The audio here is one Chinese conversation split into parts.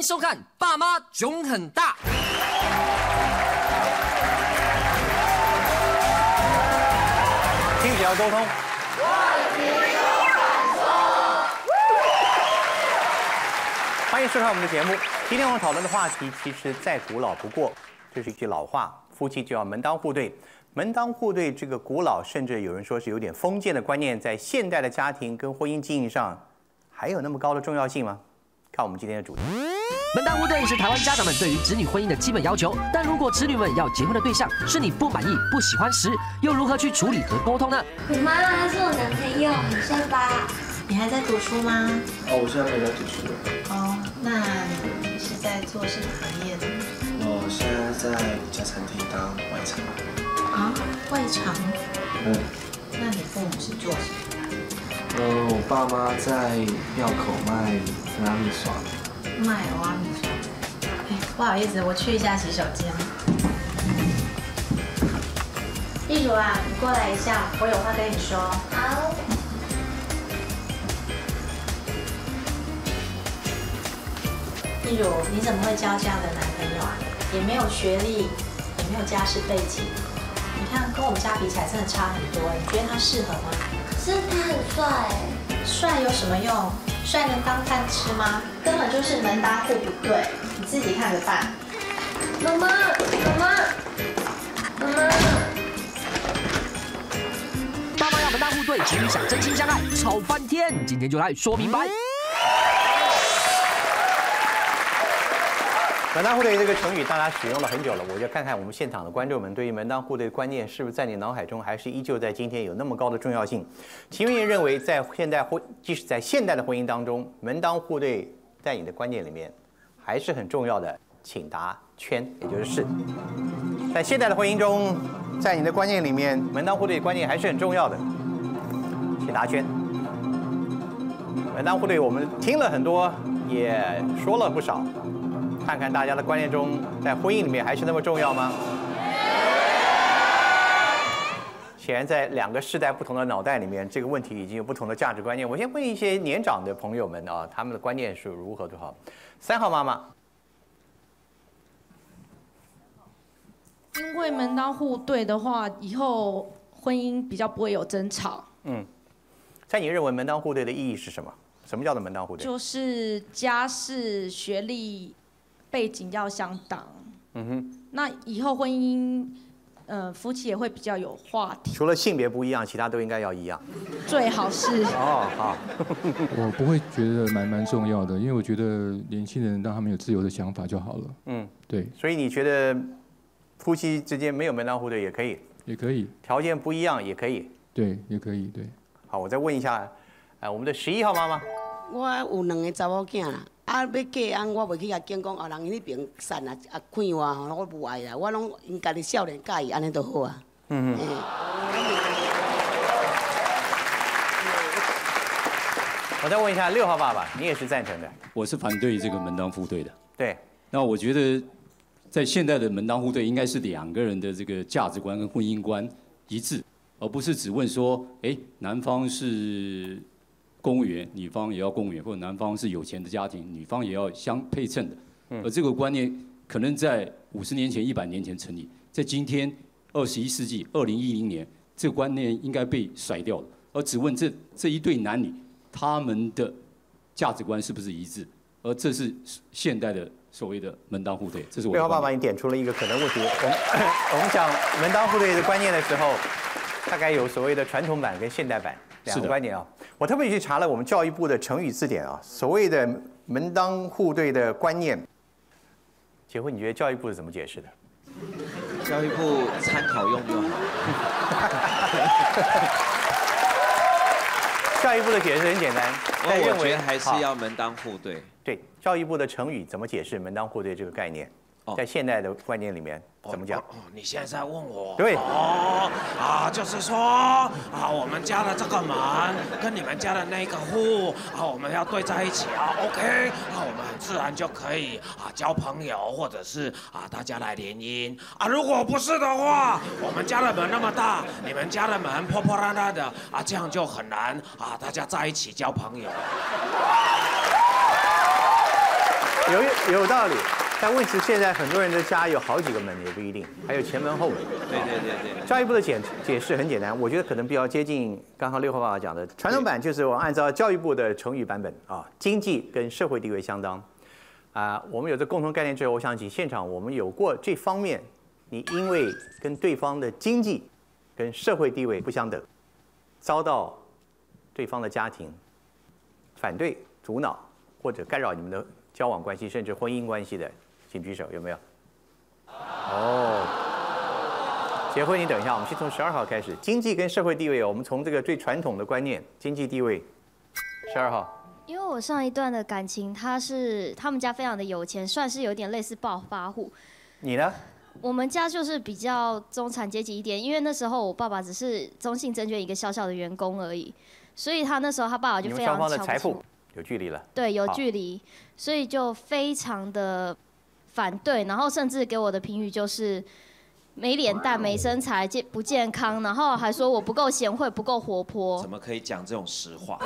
收看《爸妈囧很大》。 听只要沟通， 问题有感说。 欢迎收看我们的节目。今天我们讨论的话题其实再古老不过，这是一句老话：夫妻就要门当户对。门当户对这个古老，甚至有人说是有点封建的观念，在现代的家庭跟婚姻经营上，还有那么高的重要性吗？看我们今天的主题。 门当户对是台湾家长们对于子女婚姻的基本要求，但如果子女们要结婚的对象是你不满意、不喜欢时，又如何去处理和沟通呢？ 我妈妈他是我男朋友，很帅吧？ 你还在读书吗？ 哦，我现在没在读书了。 哦，那你是在做什么行业的？ 我现在在一家餐厅当外场。 啊，外场。 嗯。 那你父母是做什么的？ 我爸妈在庙口卖拉米刷。 卖欧阿米刷。哎，不好意思，我去一下洗手间。丽茹啊，你过来一下，我有话跟你说。 好。 丽茹，你怎么会交这样的男朋友啊？也没有学历，也没有家世背景，你看跟我们家比起来真的差很多。你觉得他适合吗？ 可是他很帅哎。 帅有什么用？帅能当饭吃吗？根本就是门当户不对，你自己看着办。 妈妈，妈妈，妈妈。 爸妈要门当户对，情侣想真心相爱，吵翻天。今天就来说明白。 门当户对这个成语大家使用了很久了，我就看看我们现场的观众们对于门当户对的观念是不是在你脑海中还是依旧在今天有那么高的重要性？其中人认为，即使在现代的婚姻当中，门当户对在你的观念里面还是很重要的，请答圈，也就是是。在现代的婚姻中，在你的观念里面，门当户对的观念还是很重要的，请答圈。门当户对我们听了很多，也说了不少。看看大家的观念中，在婚姻里面还是那么重要吗？显然，在两个世代不同的脑袋里面，这个问题已经有不同的价值观念。我先问一些年长的朋友们啊，他们的观念是如何的？好，3号妈妈。 因为门当户对的话，以后婚姻比较不会有争吵。 在你认为门当户对的意义是什么？什么叫做门当户对？ 就是家世、学历、背景要相当。那以后婚姻，夫妻也会比较有话题。 除了性别不一样，其他都应该要一样。 最好是。 哦，好。 我不会觉得蛮重要的，因为我觉得年轻人让他们有自由的想法就好了。对。 所以你觉得夫妻之间没有门当户对也可以？ 也可以。 条件不一样也可以？ 对，也可以，对。 好，我再问一下，我们的11号妈妈。 我有2个查某囝啦，要嫁安我袂去甲见讲，人伊迄边散啊看我吼，我无爱啦，我拢因家己少年介意安尼就好啊。 我再问一下6号爸爸，你也是赞成的？ 我是反对这个门当户对的。 对。 那我觉得，在现代的门当户对，应该是2个人的这个价值观跟婚姻观一致，而不是只问说，男方是公务员，女方也要公务员，或者男方是有钱的家庭，女方也要相配称的。而这个观念可能在50年前、100年前成立，在今天21世纪2010年，这个观念应该被甩掉了，而只问这一对男女，他们的价值观是不是一致？而这是现代的所谓的门当户对，这是我的。6号爸爸，你点出了一个可能问题。我们讲门当户对的观念的时候，大概有所谓的传统版跟现代版2个观点啊。我特别去查了我们教育部的成语字典啊，所谓的门当户对的观念，结婚你觉得教育部是怎么解释的？ 教育部参考用就好。 教育部的解释很简单， 我觉得还是要门当户对。 对，教育部的成语怎么解释门当户对这个概念？在现代的观念里面怎么讲？ 你现在在问我？ 对。 就是说我们家的这个门跟你们家的那个户我们要对在一起OK， 我们很自然就可以交朋友，或者是大家来联姻如果不是的话，我们家的门那么大，你们家的门破破烂烂的这样就很难大家在一起交朋友。 有道理。但问题是现在很多人的家有好几个门也不一定，还有前门后门。 对。 教育部的解释很简单，我觉得可能比较接近刚刚6号爸爸讲的传统版，就是我按照教育部的成语版本啊，经济跟社会地位相当。我们有这共同概念之后，我想起现场我们有过这方面，你因为跟对方的经济跟社会地位不相等，遭到对方的家庭反对、阻挠或者干扰你们的交往关系，甚至婚姻关系的，请举手，有没有？结婚你等一下，我们先从12号开始。经济跟社会地位，我们从这个最传统的观念，经济地位，12号。 因为我上一段的感情，他们家非常的有钱，算是有点类似暴发户。 你呢？ 我们家就是比较中产阶级一点，因为那时候我爸爸只是中信证券一个小小的员工而已，所以他那时候他爸爸就非常瞧不起我。你们双方的财富有距离了。 对，有距离，所以就非常的反对，然后甚至给我的评语就是没脸蛋、没身材、不健康，然后还说我不够贤惠、不够活泼。 怎么可以讲这种实话？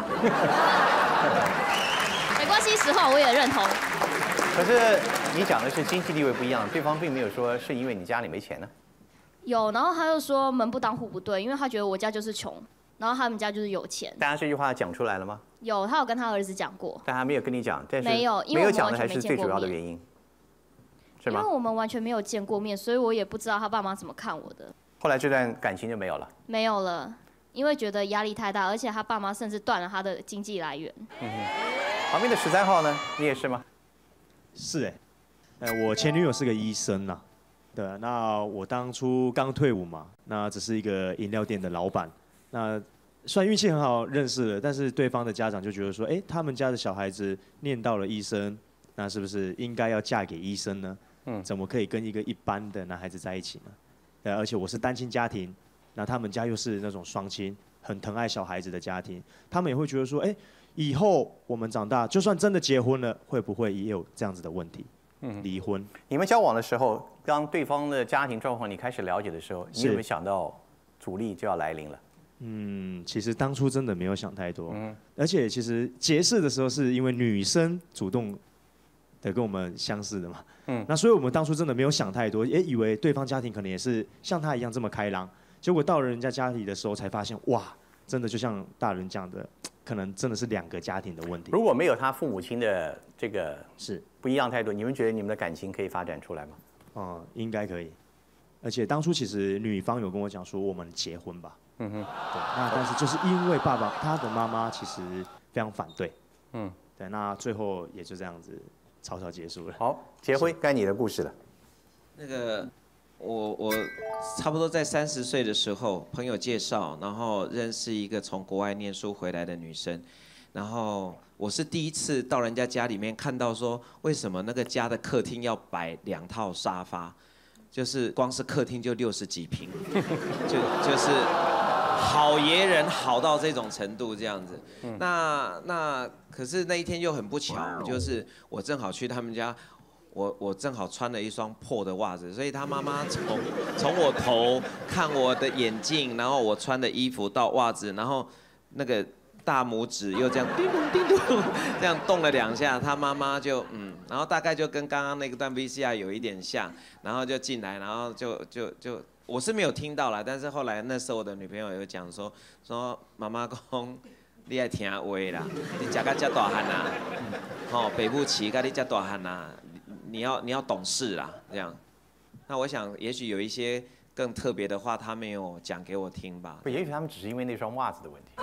没关系，实话我也认同。 可是你讲的是经济地位不一样，对方并没有说是因为你家里没钱呢。 有，然后他又说门不当户不对，因为他觉得我家就是穷，然后他们家就是有钱。 大家这句话讲出来了吗？ 有，他有跟他儿子讲过。 但他没有跟你讲，但是没有，因为没有讲的还是最主要的原因，是吗？ 因为我们完全没有见过面，所以我也不知道他爸妈怎么看我的。 后来这段感情就没有了。 没有了，因为觉得压力太大，而且他爸妈甚至断了他的经济来源。 旁边的13号呢？你也是吗？ 是我前女友是个医生呐，对，那我当初刚退伍嘛，那只是一个饮料店的老板，那虽然运气很好认识了，但是对方的家长就觉得说，他们家的小孩子念到了医生，那是不是应该要嫁给医生呢？怎么可以跟一个一般的男孩子在一起呢？而且我是单亲家庭，那他们家又是那种双亲，很疼爱小孩子的家庭，他们也会觉得说，以后我们长大，就算真的结婚了，会不会也有这样子的问题？离婚。 你们交往的时候，当对方的家庭状况你开始了解的时候，你有没有想到阻力就要来临了？ 其实当初真的没有想太多。而且其实结识的时候是因为女生主动的跟我们相识的嘛。那所以我们当初真的没有想太多，也以为对方家庭可能也是像他一样这么开朗。结果到了人家家里的时候，才发现哇，真的就像大人讲的。可能真的是2个家庭的问题。 如果没有他父母亲的这个是不一样态度，你们觉得你们的感情可以发展出来吗？ 应该可以。而且当初其实女方有跟我讲说我们结婚吧。对。那但是就是因为他的妈妈其实非常反对。对。那最后也就这样子草草结束了。 好，结婚该你的故事了。 那个。我差不多在30岁的时候，朋友介绍，然后认识一个从国外念书回来的女生，然后我是第一次到人家家里面看到说，为什么那个家的客厅要摆2套沙发，就是光是客厅就60几平，就是好爷人好到这种程度这样子。那可是那一天又很不巧，就是我正好去他们家。我正好穿了一双破的袜子，所以他妈妈从我头看我的眼镜，然后我穿的衣服到袜子，然后那个大拇指又这样叮咚叮咚这样动了2下，他妈妈就然后大概就跟刚刚那个段 VCR 有一点像，然后就进来，然后就我是没有听到啦，但是后来那时候我的女朋友有讲说妈妈讲你爱听话啦，你吃到这大汉啊，北部饲到你这大汉啊。你要懂事啦，这样。那我想，也许有一些更特别的话，他没有讲给我听吧。 也许他们只是因为那双袜子的问题，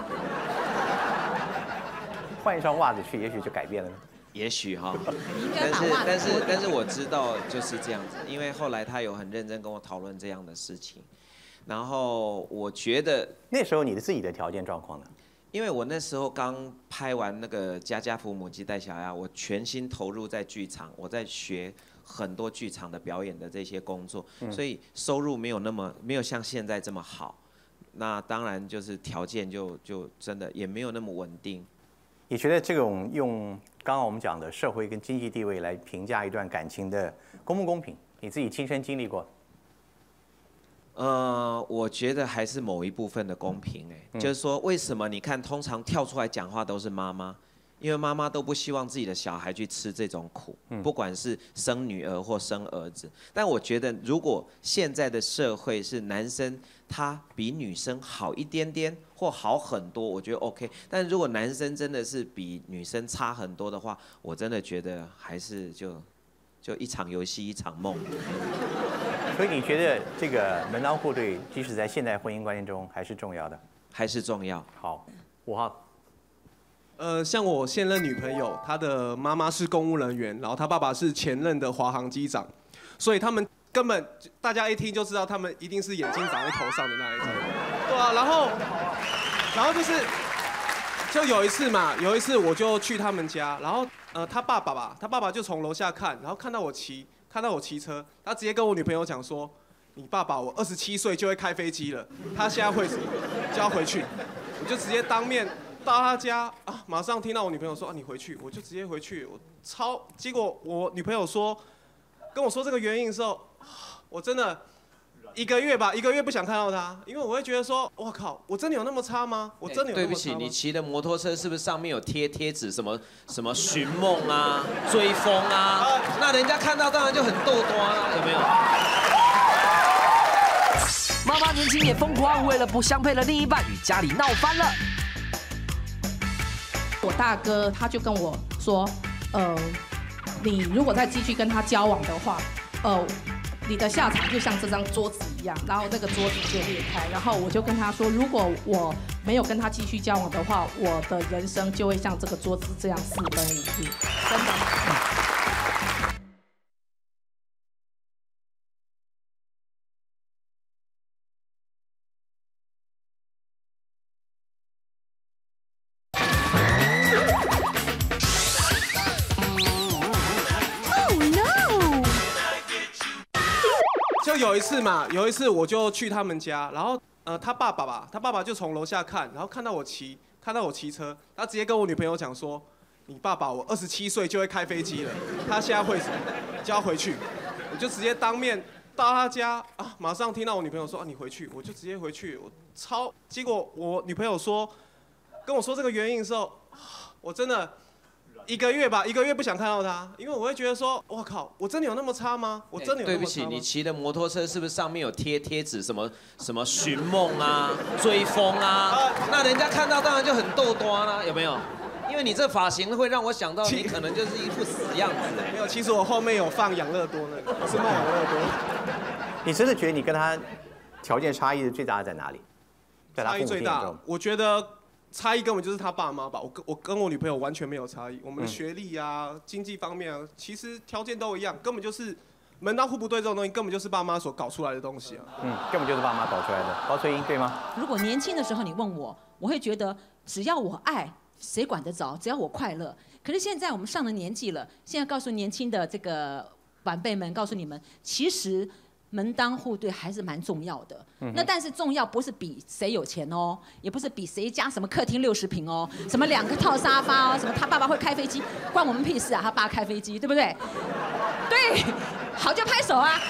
换一双袜子去，也许就改变了呢。 也许哈，但是我知道就是这样子，因为后来他有很认真跟我讨论这样的事情，然后我觉得那时候你自己的条件状况呢？ 因为我那时候刚拍完那个《家家父母鸡带小鸭》，我全心投入在剧场，我在学很多剧场的表演的这些工作，所以收入没有像现在这么好。那当然就是条件就真的也没有那么稳定。 你觉得这种用刚刚我们讲的社会跟经济地位来评价一段感情的公不公平？你自己亲身经历过？ 我觉得还是某一部分的公平就是说为什么你看通常跳出来讲话都是妈妈， 因为妈妈都不希望自己的小孩去吃这种苦，不管是生女儿或生儿子。但我觉得，如果现在的社会是男生他比女生好一点点或好很多，我觉得 OK。但如果男生真的是比女生差很多的话，我真的觉得还是就一场游戏一场梦。 所以你觉得这个门当户对，即使在现代婚姻观念中还是重要的？ 还是重要。 好，5号。 像我现任女朋友，她的妈妈是公务人员，然后她爸爸是前任的华航机长，所以他们根本大家一听就知道，他们一定是眼睛长在头上的那一种。对啊，然后就有一次我就去他们家，然后他爸爸就从楼下看，然后看到我骑车，他直接跟我女朋友讲说，你爸爸我27岁就会开飞机了，他现在会什么就要回去，我就直接当面。到他家啊，马上听到我女朋友说啊，你回去，我就直接回去。结果我女朋友跟我说这个原因的时候，我真的一个月不想看到他，因为我会觉得说，我靠，我真的有那么差吗？我真的有那么差吗？ 对不起，你骑的摩托车是不是上面有贴纸什么寻梦啊、追风啊？那人家看到当然就很逗多啊，有没有？ 妈妈年轻也疯狂，为了不相配的另一半与家里闹翻了。 我大哥他就跟我说，你如果再继续跟他交往的话，你的下场就像这张桌子一样，然后那个桌子就裂开。然后我就跟他说，如果我没有跟他继续交往的话，我的人生就会像这个桌子这样4分5裂，真的。 有一次我就去他们家，然后他爸爸就从楼下看，然后看到我骑车，他直接跟我女朋友讲说，你爸爸我27岁就会开飞机了，他现在会什么就要回去，我就直接当面到他家啊，马上听到我女朋友说啊，你回去，我就直接回去。结果我女朋友跟我说这个原因的时候，我真的。一个月不想看到他，因为我会觉得说，我靠，我真的有那么差吗？我真的有那么差吗？ 对不起，你骑的摩托车是不是上面有贴纸什么寻梦啊、追风啊？那人家看到当然就很逗多啦，有没有？因为你这发型会让我想到你可能就是一副死样子。 没有，其实我后面有放养乐多呢，我是卖养乐多。 你真的觉得你跟他条件差异的最大在哪里？ 差异最大，我觉得。差异根本就是他爸妈吧，我跟我女朋友完全没有差异，我们的学历啊、经济方面啊，其实条件都一样，根本就是门当户不对这种东西，根本就是爸妈所搞出来的东西啊。 根本就是爸妈搞出来的。高翠英对吗？ 如果年轻的时候你问我，我会觉得只要我爱，谁管得着？只要我快乐。可是现在我们上了年纪了，现在告诉年轻的这个晚辈们，告诉你们，其实。门当户对还是蛮重要的，那但是重要不是比谁有钱哦，也不是比谁家什么客厅60平哦，什么2个套沙发哦，什么他爸爸会开飞机，关我们屁事啊！他爸开飞机，对不对？对，好就拍手啊！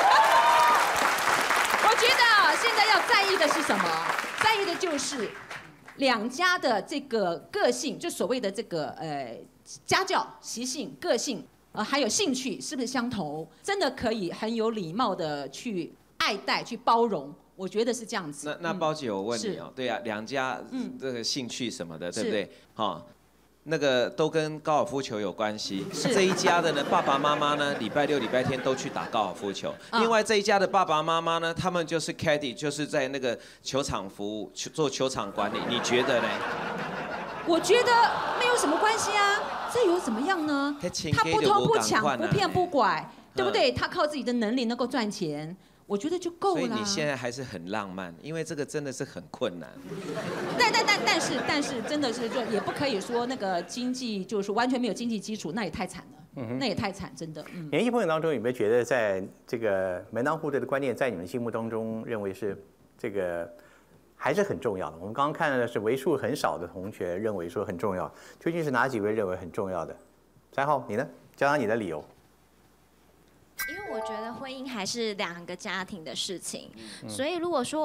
我觉得现在要在意的是什么？在意的就是两家的这个个性，就所谓的这个家教、习性、个性。还有兴趣是不是相同？真的可以很有礼貌的去爱戴、去包容，我觉得是这样子。 那包姐，我问你哦，对啊，两家这个兴趣什么的，对不对？好，那个都跟高尔夫球有关系。这一家的呢，爸爸妈妈呢，礼拜6、礼拜天都去打高尔夫球。另外这一家的爸爸妈妈呢，他们就是 caddy， 就是在那个球场服务，做球场管理。你觉得呢？ 我觉得没有什么关系啊。这有怎么样呢？他不偷不抢不骗不拐，对不对？他靠自己的能力能够赚钱，我觉得就够了。 所以你现在还是很浪漫，因为这个真的是很困难。 但是真的是就也不可以说那个经济就是完全没有经济基础，那也太惨了。那也太惨，真的。 年轻朋友当中有没有觉得在这个门当户对的观念，在你们心目当中认为是这个？还是很重要的。我们刚刚看到的是为数很少的同学认为说很重要，究竟是哪几位认为很重要的？3号，你呢？讲讲你的理由。 因为我觉得婚姻还是2个家庭的事情，所以如果说我们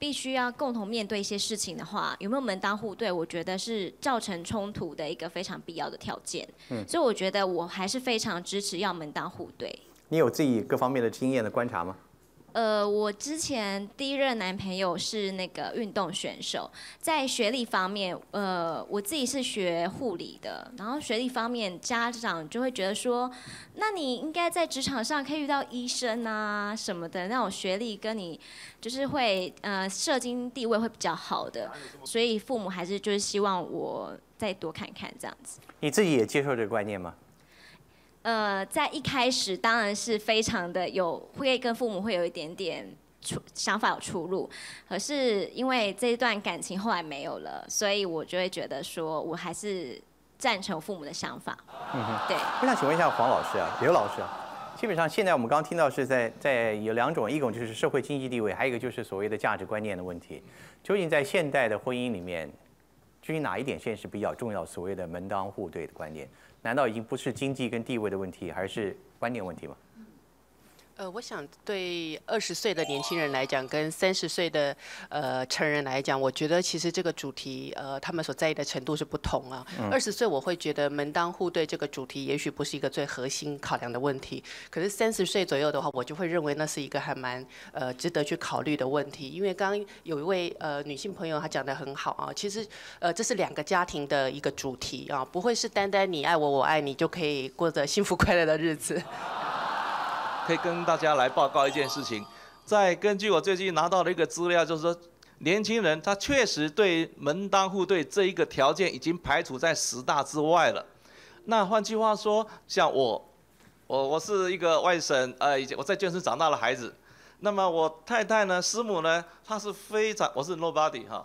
必须要共同面对一些事情的话，有没有门当户对，我觉得是造成冲突的一个非常必要的条件。所以我觉得我还是非常支持要门当户对。你有自己各方面的经验的观察吗？ 我之前第一任男朋友是那个运动选手，在学历方面，我自己是学护理的，然后学历方面，家长就会觉得说，那你应该在职场上可以遇到医生啊什么的，那种学历跟你就是会社经地位会比较好的，所以父母还是就是希望我再多看看这样子。 你自己也接受这个观念吗？ 在一开始当然是非常的会跟父母会有一点点想法有出入，可是因为这一段感情后来没有了，所以我就会觉得说我还是赞成父母的想法。对。 我想请问一下黄老师啊，刘老师啊，基本上现在我们刚刚听到是在有2种，一种就是社会经济地位，还有一个就是所谓的价值观念的问题。究竟在现代的婚姻里面，究竟哪一点现在是比较重要？所谓的门当户对的观念？难道已经不是经济跟地位的问题，还是观念问题吗？ 我想对20岁的年轻人来讲，跟30岁的成人来讲，我觉得其实这个主题他们所在意的程度是不同啊。20岁我会觉得门当户对这个主题也许不是一个最核心考量的问题，可是30岁左右的话，我就会认为那是一个还蛮值得去考虑的问题。因为刚刚有一位女性朋友她讲得很好啊，其实这是2个家庭的一个主题啊，不会是单单你爱我我爱你就可以过着幸福快乐的日子。 可以跟大家来报告一件事情，根据我最近拿到的一个资料，就是说，年轻人他确实对门当户对这一个条件已经排除在10大之外了。那换句话说，像我是一个外省，我在眷村长大的孩子，那么我太太呢，师母呢，她是非常，我是 nobody 哈。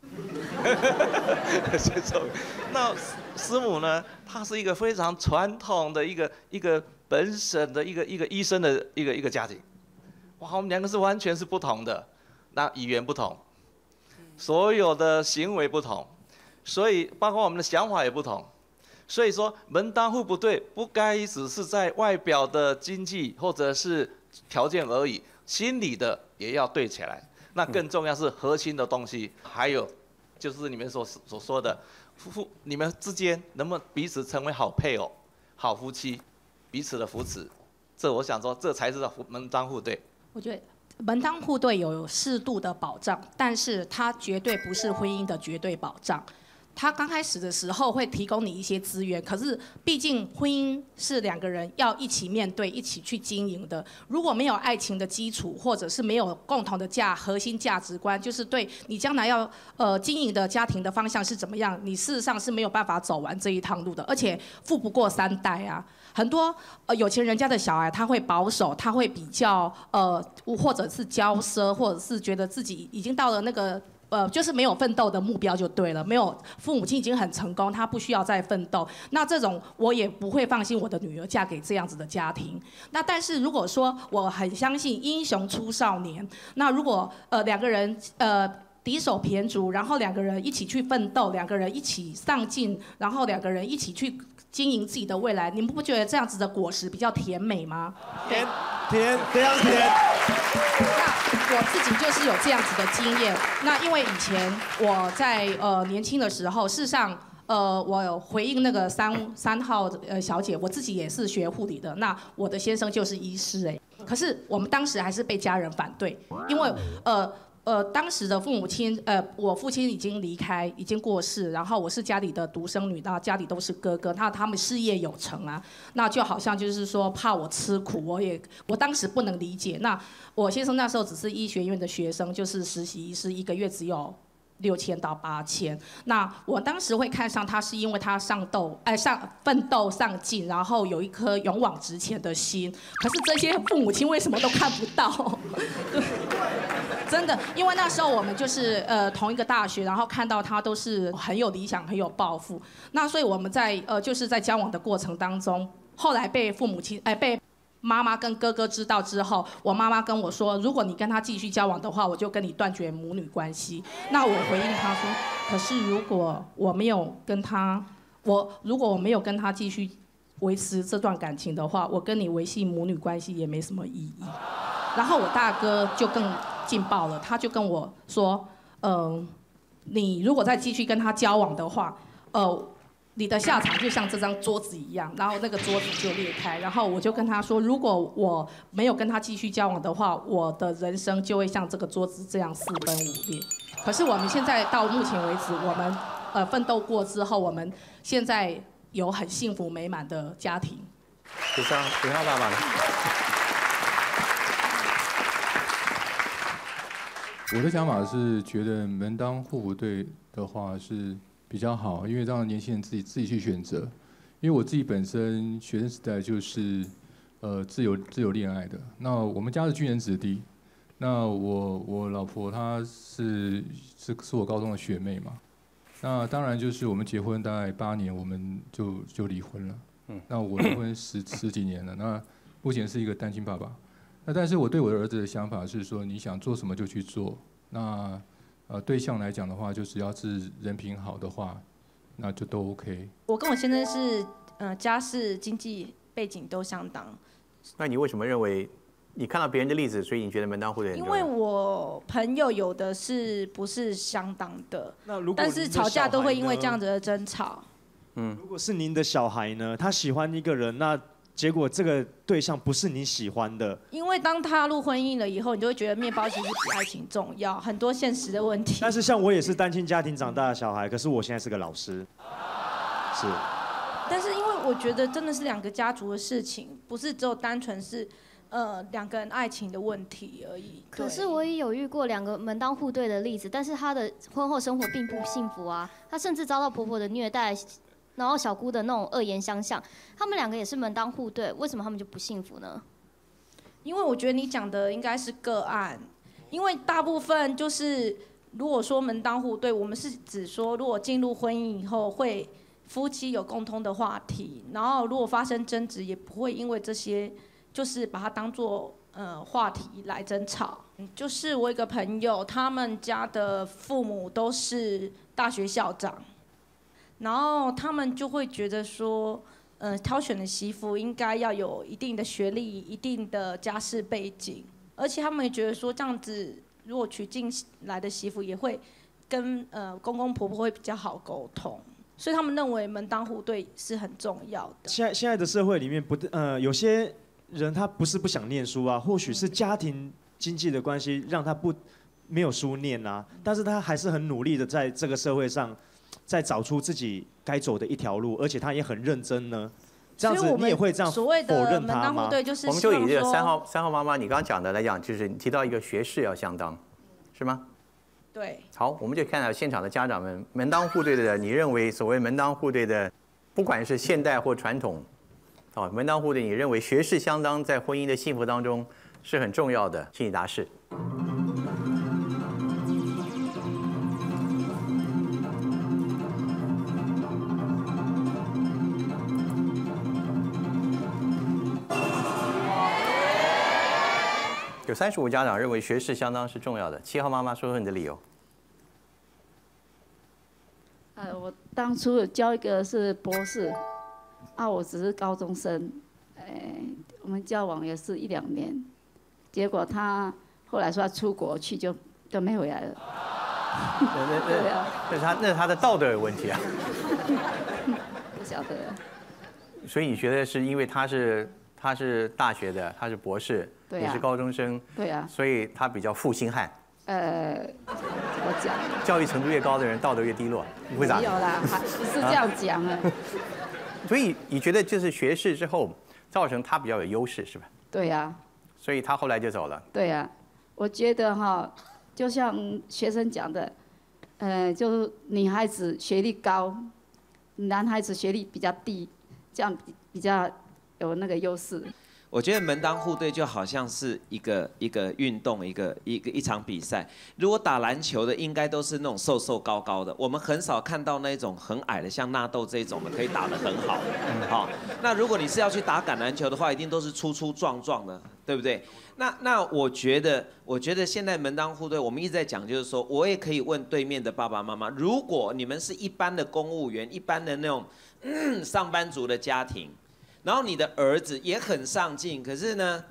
那师母呢，她是一个非常传统的一个本省的一个医生的一个家庭，哇，我们2个是完全是不同的，那语言不同，所有的行为不同，所以包括我们的想法也不同，所以说门当户不对，不该只是在外表的经济或者是条件而已，心理的也要对起来。那更重要是核心的东西，还有就是你们所说的，你们之间能不能彼此成为好配偶、好夫妻，彼此的扶持，这我想说，这才是门当户对。 我觉得门当户对有适度的保障，但是它绝对不是婚姻的绝对保障。他刚开始的时候会提供你一些资源，可是毕竟婚姻是2个人要一起面对、一起去经营的。如果没有爱情的基础，或者是没有共同的核心价值观，就是对你将来要经营的家庭的方向是怎么样，你事实上是没有办法走完这一趟路的。而且富不过3代啊，很多有钱人家的小孩他会保守，他会比较或者是骄奢，或者是觉得自己已经到了那个。就是没有奋斗的目标就对了，没有父母亲已经很成功，他不需要再奋斗。那这种我也不会放心我的女儿嫁给这样子的家庭。那但是如果说我很相信英雄出少年，那如果2个人敌手偏足，然后2个人一起去奋斗，2个人一起上进，然后2个人一起去经营自己的未来，你们不觉得这样子的果实比较甜美吗？ 甜，非常甜。 我自己就是有这样子的经验。那因为以前我在年轻的时候，事实上我有回应那个三号小姐，我自己也是学护理的。那我的先生就是医师可是我们当时还是被家人反对，因为当时的父母亲，我父亲已经离开，已经过世，然后我是家里的独生女，那家里都是哥哥，他们事业有成啊，那就好像就是说怕我吃苦，我当时不能理解。那我先生那时候只是医学院的学生，就是实习医师，1个月只有6000到8000。那我当时会看上他，是因为他奋斗上进，然后有一颗勇往直前的心。可是这些父母亲为什么都看不到？真的，因为那时候我们就是同一个大学，然后看到他都是很有理想、很有抱负。那所以我们就是在交往的过程当中，后来被父母亲被妈妈跟哥哥知道之后，我妈妈跟我说，如果你跟他继续交往的话，我就跟你断绝母女关系。那我回应他说，可是如果我没有跟他继续维持这段感情的话，我跟你维系母女关系也没什么意义。然后我大哥就更劲爆了，他就跟我说，你如果再继续跟他交往的话，你的下场就像这张桌子一样，然后那个桌子就裂开。然后我就跟他说，如果我没有跟他继续交往的话，我的人生就会像这个桌子这样4分5裂。可是我们现在到目前为止，我们奋斗过之后，我们现在有很幸福美满的家庭。 子浩爸爸呢？ 我的想法是觉得门当户不对的话是比较好，因为让年轻人自己去选择。因为我自己本身学生时代就是自由恋爱的。那我们家是军人子弟，那我老婆她是我高中的学妹嘛。那当然就是我们结婚大概8年，我们就离婚了。那我离婚十几年了，那目前是一个单亲爸爸。那但是我对我的儿子的想法是说，你想做什么就去做。那对象来讲的话，就只要是人品好的话，那就都 OK。 我跟我先生是家世经济背景都相当。 那你为什么认为你看到别人的例子，所以你觉得门当户对很重要？ 因为我朋友有的是不是相当的，但是吵架都会因为这样子的争吵。 如果是您的小孩呢，他喜欢一个人，那结果这个对象不是你喜欢的， 因为当踏入婚姻了以后，你就会觉得面包其实比爱情重要，很多现实的问题。 但是像我也是单亲家庭长大的小孩，可是我现在是个老师，是。 但是因为我觉得真的是2个家族的事情，不是只有单纯是2个人爱情的问题而已。 可是我也有遇过2个门当户对的例子，但是他的婚后生活并不幸福啊，他甚至遭到婆婆的虐待。然后小姑的那种恶言相向，他们2个也是门当户对，为什么他们就不幸福呢？ 因为我觉得你讲的应该是个案，因为大部分就是如果说门当户对，我们是指说如果进入婚姻以后，会夫妻有共同的话题，然后如果发生争执，也不会因为这些就是把它当作话题来争吵。就是我一个朋友，他们家的父母都是大学校长。然后他们就会觉得说，挑选的媳妇应该要有一定的学历、一定的家世背景，而且他们也觉得说，这样子如果娶进来的媳妇也会跟公公婆婆会比较好沟通，所以他们认为门当户对是很重要的。 现在的社会里面有些人他不是不想念书啊，或许是家庭经济的关系让他没有书念啊，但是他还是很努力的在这个社会上。再找出自己该走的一条路，而且他也很认真呢。这样子你也会这样否认他吗？ 我们就以这个三号妈妈你刚刚讲的来讲，就是你提到一个学识要相当，是吗？ 对。 好，我们就看到现场的家长们门当户对的，你认为所谓门当户对的，不管是现代或传统，门当户对，你认为学识相当在婚姻的幸福当中是很重要的，请你答是。有35家长认为学识相当是重要的。7号妈妈说说你的理由。 我当初交一个是博士，我只是高中生，我们交往也是1、2年，结果他后来说要出国去就没回来了。 那是他的道德有问题啊。 不晓得。 所以你觉得是因为他是大学的，他是博士，你是高中生， 对啊， 所以他比较负心汉。 怎么讲？ 教育程度越高的人，道德越低落，你会咋？ 没有啦，不是这样讲啊。 所以你觉得就是学士之后，造成他比较有优势，是吧？ 对呀。 所以他后来就走了。 对呀，我觉得哈，就像学生讲的，就是女孩子学历高，男孩子学历比较低，这样比较有那个优势。 我觉得门当户对就好像是一个运动，一场比赛。如果打篮球的，应该都是那种瘦瘦高高的，我们很少看到那种很矮的，像纳豆这种的可以打得很好的。好，那如果你是要去打橄榄球的话，一定都是粗粗壮壮的，对不对？那我觉得现在门当户对，我们一直在讲，就是说我也可以问对面的爸爸妈妈，如果你们是一般的公务员，一般的那种上班族的家庭。然后你的儿子也很上进，可是呢，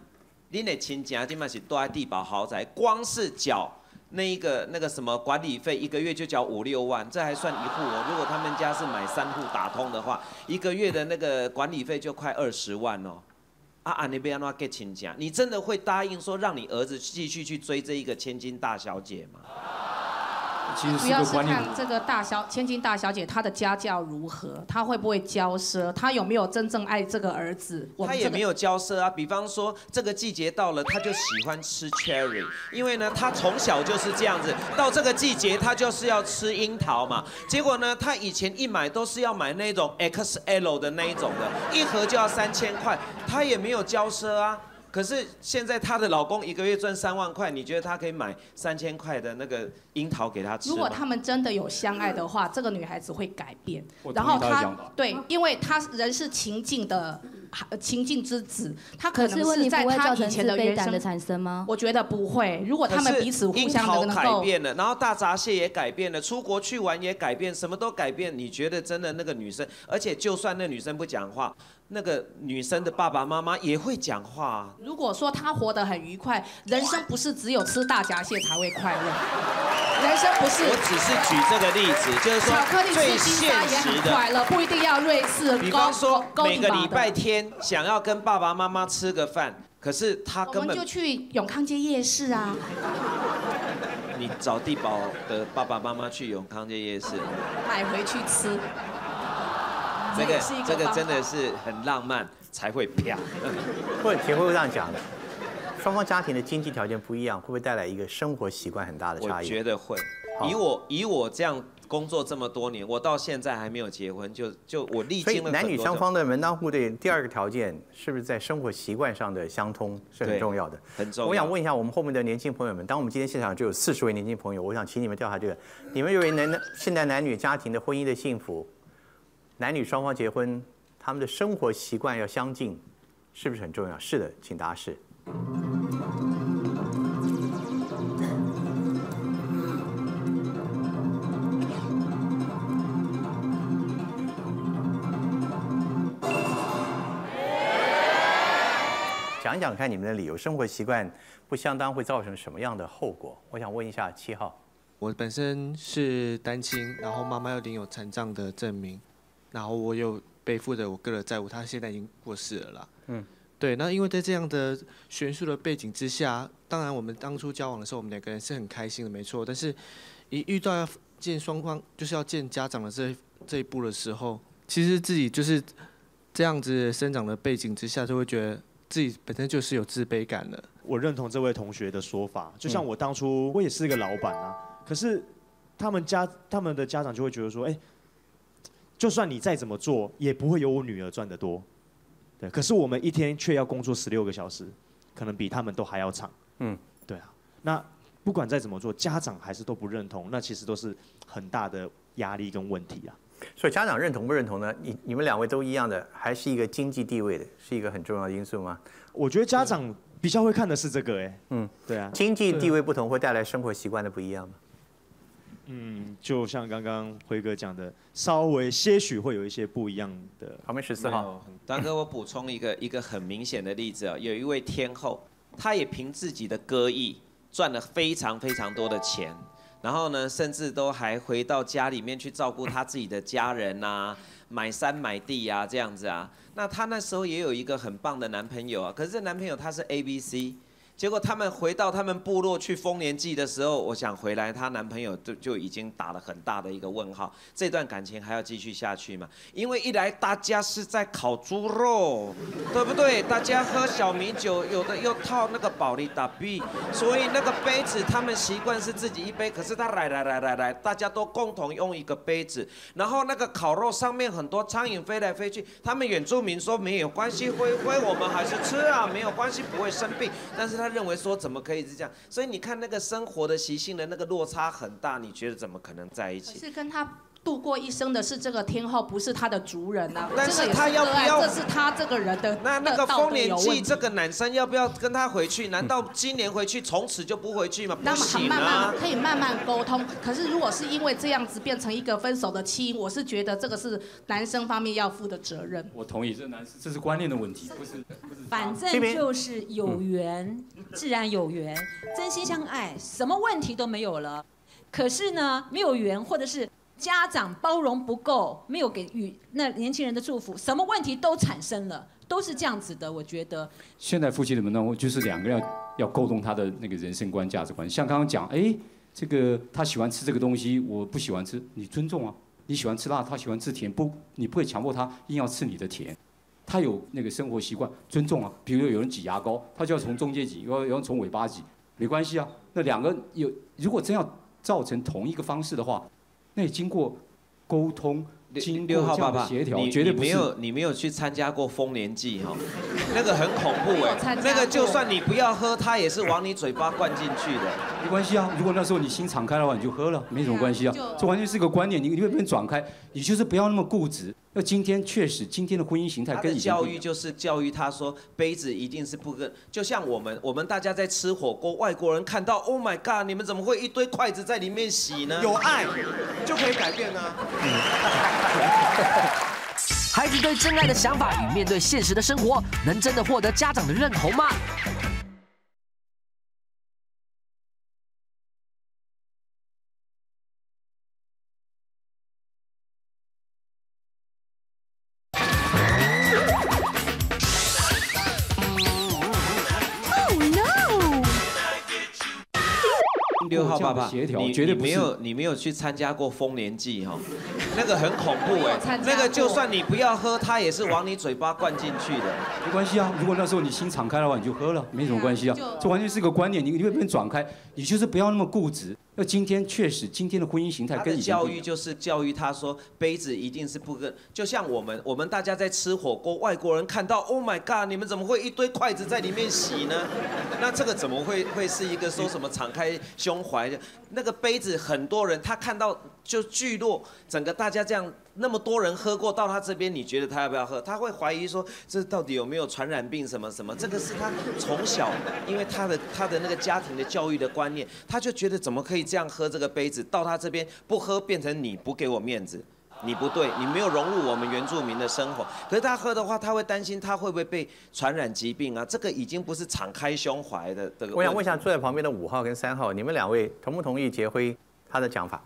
恁的亲戚今嘛是住在地堡豪宅，光是缴那个什么管理费，一个月就缴5、6万，这还算一户哦。如果他们家是买3户打通的话，一个月的那个管理费就快20万哦。啊，你不要那给亲戚，你真的会答应说让你儿子继续去追这一个千金大小姐吗？ 主要是看这个千金大小姐她的家教如何，她会不会骄奢，她有没有真正爱这个儿子。 她也没有骄奢啊，比方说这个季节到了，她就喜欢吃 cherry， 因为呢她从小就是这样子，到这个季节她就是要吃樱桃嘛。结果呢，她以前一买都是要买那种 XL 的那一种的，一盒就要3000块，她也没有骄奢啊。可是现在她的老公一个月赚3万块，你觉得她可以买3000块的那个樱桃给她吃吗？ 如果他们真的有相爱的话，这个女孩子会改变。然后对，因为她人是情境之子，她可能是在她以前的原生产生吗？ 我觉得不会。如果他们彼此互相的能够改变了，然后大闸蟹也改变了，出国去玩也改变，什么都改变。你觉得真的那个女生，而且就算那女生不讲话，那个女生的爸爸妈妈也会讲话啊。 如果说她活得很愉快，人生不是只有吃大闸蟹才会快乐，人生不是。 我只是举这个例子，就是说巧克力吃金沙也很快乐，不一定要瑞士。 比方说每个礼拜天想要跟爸爸妈妈吃个饭，可是他根本我们就去永康街夜市啊。 你找地堡的爸爸妈妈去永康街夜市买回去吃。 这个真的是很浪漫才会啪。 或者田会这样讲的，双方家庭的经济条件不一样，会不会带来一个生活习惯很大的差异？ 我觉得会。以我这样工作这么多年，我到现在还没有结婚，就我历经了很多。所以男女双方的门当户对，第二个条件是不是在生活习惯上的相通是很重要的？ 很重要。 我想问一下我们后面的年轻朋友们，当我们今天现场就有40位年轻朋友，我想请你们调查这个：你们认为现代男女家庭的婚姻的幸福？男女双方结婚，他们的生活习惯要相近，是不是很重要？是的，请答是。讲讲看你们的理由，生活习惯不相当会造成什么样的后果？我想问一下7号。 我本身是单亲，然后妈妈又领有残障的证明。然后我有背负着我哥的债务，他现在已经过世了啦。对。那因为在这样的悬殊的背景之下，当然我们当初交往的时候，我们2个人是很开心的，没错。但是，一遇到要见双方，就是要见家长的这一步的时候，其实自己就是这样子生长的背景之下，就会觉得自己本身就是有自卑感的。 我认同这位同学的说法，就像我当初我也是个老板啊，可是他们的家长就会觉得说，就算你再怎么做，也不会有我女儿赚得多。对，可是我们一天却要工作16个小时，可能比他们都还要长。对啊。那不管再怎么做，家长还是都不认同，那其实都是很大的压力跟问题啊。 所以家长认同不认同呢？你们2位都一样的，还是一个经济地位的，是一个很重要的因素吗？ 我觉得家长比较会看的是这个，对啊。 经济地位不同会带来生活习惯的不一样吗？ 就像刚刚辉哥讲的，稍微些许会有一些不一样的。 旁边14号， 丹哥，我补充一个很明显的例子啊，有一位天后，她也凭自己的歌艺赚了非常非常多的钱，然后呢，甚至都还回到家里面去照顾她自己的家人啊，买山买地啊这样子啊。那她那时候也有一个很棒的男朋友啊，可是这男朋友他是 ABC。结果他们回到他们部落去丰年祭的时候，我想回来，她男朋友就已经打了很大的一个问号，这段感情还要继续下去吗？因为一来大家是在烤猪肉，对不对？大家喝小米酒，有的又套那个保利达币，所以那个杯子他们习惯是自己一杯，可是他来，大家都共同用一个杯子，然后那个烤肉上面很多苍蝇飞来飞去，他们原住民说没有关系，灰我们还是吃啊，没有关系，不会生病，但是他认为说怎么可以是这样？所以你看那个生活的习性的那个落差很大，你觉得怎么可能在一起？ 是跟他度过一生的是这个天后，不是他的族人啊。 但是他要不要？ 这是他这个人的那个丰年祭， 这这个男生要不要跟他回去？难道今年回去，从此就不回去吗？不那么行慢啊慢！可以慢慢沟通。可是如果是因为这样子变成一个分手的起因，我是觉得这个是男生方面要负的责任。 我同意，这是观念的问题，不是。 反正就是有缘，自然有缘，真心相爱，什么问题都没有了。可是呢，没有缘，或者是家长包容不够，没有给予那年轻人的祝福，什么问题都产生了，都是这样子的。我觉得现在夫妻的门当户就是两个人要沟通他的那个人生观、价值观。像刚刚讲，这个他喜欢吃这个东西，我不喜欢吃，你尊重啊。你喜欢吃辣，他喜欢吃甜，你不会强迫他硬要吃你的甜。他有那个生活习惯，尊重啊。比如有人挤牙膏，他就要从中间挤，有人从尾巴挤，没关系啊。那两个如果真要造成同一个方式的话，那也经过沟通，经过这样的协调，绝对不是。 你没有去参加过丰年祭哈，那个很恐怖哎，那个就算你不要喝，它也是往你嘴巴灌进去的。 没关系啊，如果那时候你心敞开的话，你就喝了，没什么关系啊。这完全是个观念，你会变转开，你就是不要那么固执。那今天确实，今天的婚姻形态跟以前教育就是教育他说杯子一定是不跟，就像我们大家在吃火锅，外国人看到 ，Oh my God， 你们怎么会一堆筷子在里面洗呢？ 有爱就可以改变啊。 孩子对真爱的想法与面对现实的生活，能真的获得家长的认同吗？ 6号爸爸， 协调绝对不是。 你没有去参加过丰年祭哈，那个很恐怖哎，那个就算你不要喝，它也是往你嘴巴灌进去的。 没关系啊，如果那时候你心敞开的话，你就喝了，没什么关系啊。这完全是个观念，你会变转开，你就是不要那么固执。那今天确实，今天的婚姻形态跟以前教育就是教育他说杯子一定是不跟，就像我们大家在吃火锅，外国人看到 Oh my God， 你们怎么会一堆筷子在里面洗呢？那这个怎么会是一个说什么敞开胸怀的？那个杯子很多人他看到就聚落，整个大家这样那么多人喝过，到他这边你觉得他要不要喝？他会怀疑说这到底有没有传染病什么什么？这个是他从小因为他的那个家庭的教育的观念，他就觉得怎么可以这样喝这个杯子，到他这边不喝变成你不给我面子。你不对，你没有融入我们原住民的生活。可是他喝的话，他会担心他会不会被传染疾病啊？这个已经不是敞开胸怀的这个。 我想问一下，坐在旁边的5号跟3号，你们2位同不同意杰辉他的讲法？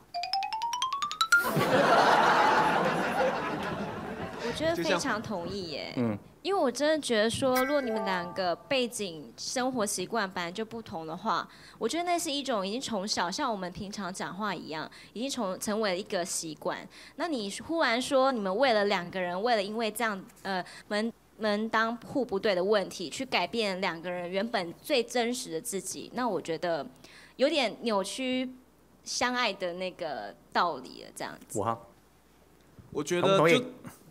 我觉得非常同意耶。因为我真的觉得说，如果你们两个背景、生活习惯本来就不同的话，我觉得那是一种已经从小像我们平常讲话一样，已经成为了一个习惯。那你忽然说你们为了2个人，为了因为这样门当户不对的问题，去改变2个人原本最真实的自己，那我觉得有点扭曲相爱的那个道理了。这样子。 5号， 我觉得就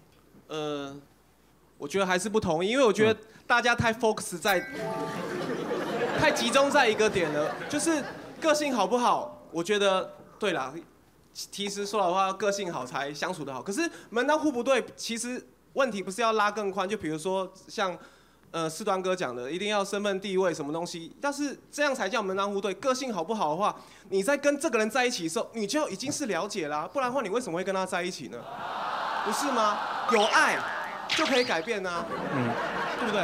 我觉得还是不同意，因为我觉得大家太 focus 在，太集中在一个点了，就是个性好不好？我觉得对啦，其实说老话，个性好才相处得好。可是门当户不对，其实问题不是要拉更宽，就比如说像世端哥讲的，一定要身份地位什么东西，但是这样才叫门当户对。个性好不好的话，你在跟这个人在一起的时候，你就已经是了解啦，不然的话你为什么会跟他在一起呢？不是吗？有爱就可以改变啊，对不对？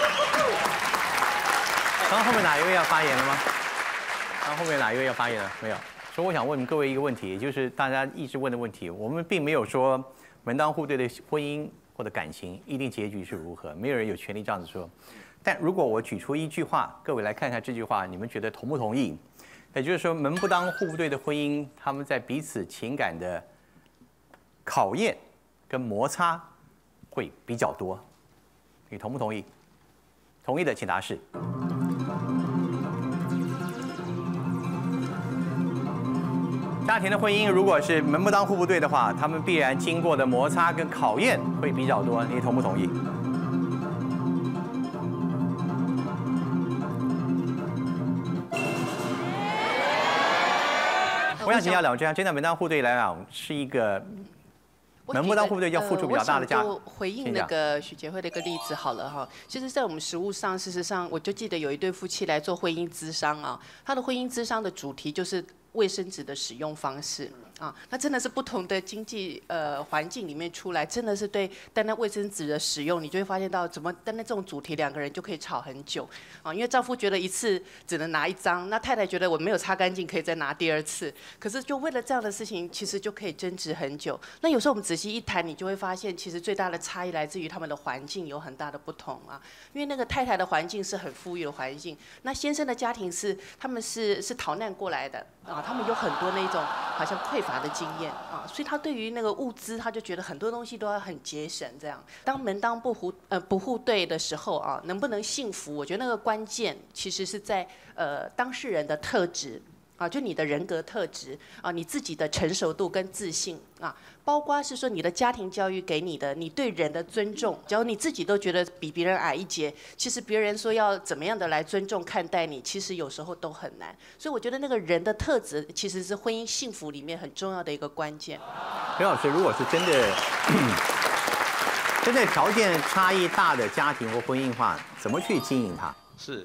然后后面哪一位要发言了吗？然后后面哪一位要发言了？没有。所以我想问各位一个问题，也就是大家一直问的问题，我们并没有说门当户对的婚姻或者感情一定结局是如何，没有人有权利这样子说。但如果我举出一句话，各位来看看这句话，你们觉得同不同意？也就是说，门不当户不对的婚姻，他们在彼此情感的考验跟摩擦会比较多，你同不同意？同意的请答是。家庭的婚姻如果是门不当户不对的话，他们必然经过的摩擦跟考验会比较多，你同不同意？我我想请教两位专家，真的门当户对来讲是一个门当户对要付出比较大的价。 我回应那个许杰慧的一个例子好了哈，其实，在我们实务上，事实上我就记得有一对夫妻来做婚姻咨商啊，他的婚姻咨商的主题就是卫生纸的使用方式。啊，那真的是不同的经济环境里面出来，真的是对单单卫生纸的使用，你就会发现到怎么单单这种主题两个人就可以吵很久啊，因为丈夫觉得一次只能拿1张，那太太觉得我没有擦干净可以再拿第2次，可是就为了这样的事情，其实就可以争执很久。那有时候我们仔细一谈，你就会发现，其实最大的差异来自于他们的环境有很大的不同啊，因为那个太太的环境是很富裕的环境，那先生的家庭他们是逃难过来的啊，他们有很多那种好像匮乏的经验啊，所以他对于那个物资，他就觉得很多东西都要很节省。这样，当门当不户对的时候啊，能不能幸福？我觉得那个关键其实是在当事人的特质啊，就你的人格特质啊，你自己的成熟度跟自信啊，包括是说你的家庭教育给你的，你对人的尊重。假如你自己都觉得比别人矮一截，其实别人说要怎么样的来尊重看待你，其实有时候都很难。所以我觉得那个人的特质其实是婚姻幸福里面很重要的一个关键。 刘老师，如果是真的条件差异大的家庭或婚姻的话，怎么去经营它？ 是，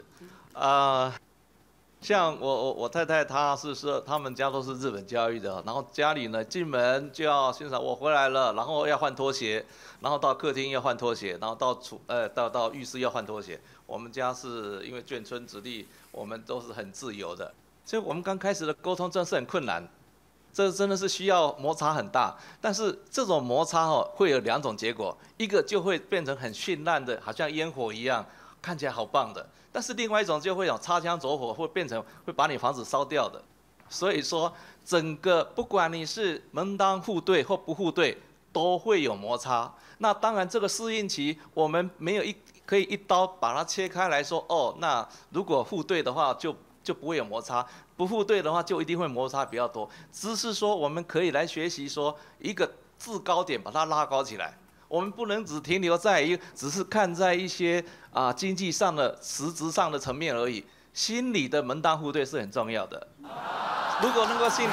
像我太太，她是说他们家都是日本教育的，然后家里呢进门就要欣赏我回来了，然后要换拖鞋，然后到客厅要换拖鞋，然后到浴室要换拖鞋。我们家是因为眷村子弟，我们都是很自由的，所以我们刚开始的沟通真的是很困难，这真的是需要摩擦很大。但是这种摩擦会有2种结果，一个就会变成很绚烂的，好像烟火一样，看起来好棒的。但是另外一种就会有擦枪走火，会变成会把你房子烧掉的。所以说，整个不管你是门当户对或不户对，都会有摩擦。那当然，这个适应期我们没有可以一刀把它切开来说，哦，那如果户对的话就不会有摩擦，不户对的话就一定会摩擦比较多。只是说我们可以来学习说一个制高点，把它拉高起来。我们不能只停留在只是看在一些经济上的实质上的层面而已，心理的门当户对是很重要的。如果能够心理，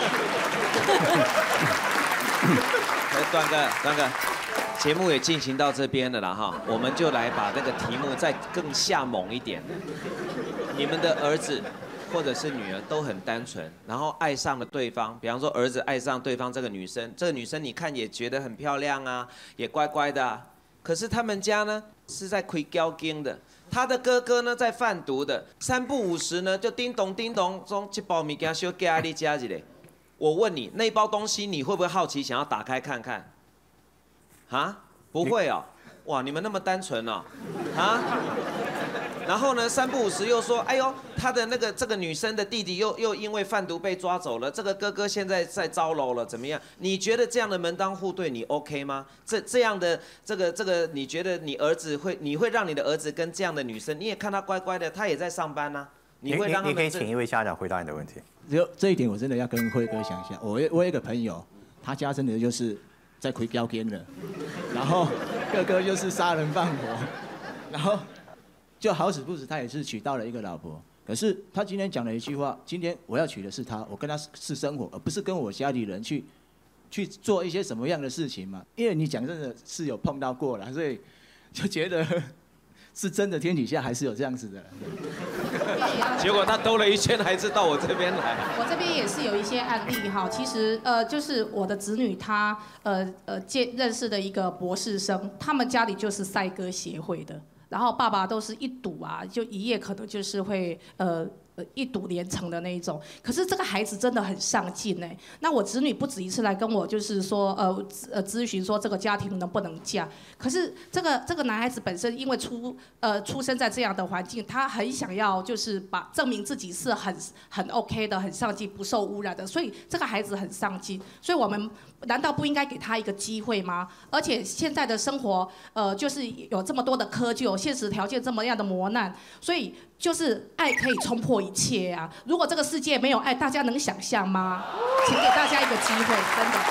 段哥，节目也进行到这边了啦哈，我们就来把这个题目再更下猛一点。你们的儿子或者是女儿都很单纯，然后爱上了对方，比方说儿子爱上对方这个女生，这个女生你看也觉得很漂亮啊，也乖乖的啊，可是他们家呢是在开交经的，他的哥哥呢在贩毒的，3不5时呢就叮咚叮咚，从一包物件小寄在你家一个。我问你，那包东西你会不会好奇想要打开看看？啊，不会哦，哇，你们那么单纯哦，啊？然后呢，3不5时又说，哎呦，他的这个女生的弟弟又因为贩毒被抓走了，这个哥哥现在在招楼了，怎么样？你觉得这样的门当户对你 OK 吗？这样的这个，你觉得你会让你的儿子跟这样的女生，你也看他乖乖的，他也在上班啊，你会让他们？ 你可以请一位家长回答你的问题。 这一点我真的要跟辉哥讲一下，我有一个朋友，他家真的就是在开标间的，然后哥哥就是杀人放火，然后。就好死不死，他也是娶到了一个老婆。可是他今天讲了一句话：今天我要娶的是她，我跟她是生活，而不是跟我家里人去做一些什么样的事情嘛。因为你讲真的是有碰到过了，所以就觉得是真的天底下还是有这样子的。 结果他兜了一圈，还是到我这边来。 我这边也是有一些案例哈，其实就是我的子女他认识的一个博士生，他们家里就是赛鸽协会的。然后爸爸都是一赌啊，就一夜可能就是会一赌连城的那一种。可是这个孩子真的很上进哎。那我子女不止一次来跟我就是说咨询说这个家庭能不能嫁。可是这个男孩子本身因为出生在这样的环境，他很想要就是证明自己是很 OK 的，很上进，不受污染的。所以这个孩子很上进。所以我们难道不应该给他一个机会吗？而且现在的生活就是有这么多的窠臼，现实条件这么样的磨难，所以就是爱可以冲破一切啊！如果这个世界没有爱，大家能想象吗？请给大家一个机会，真的。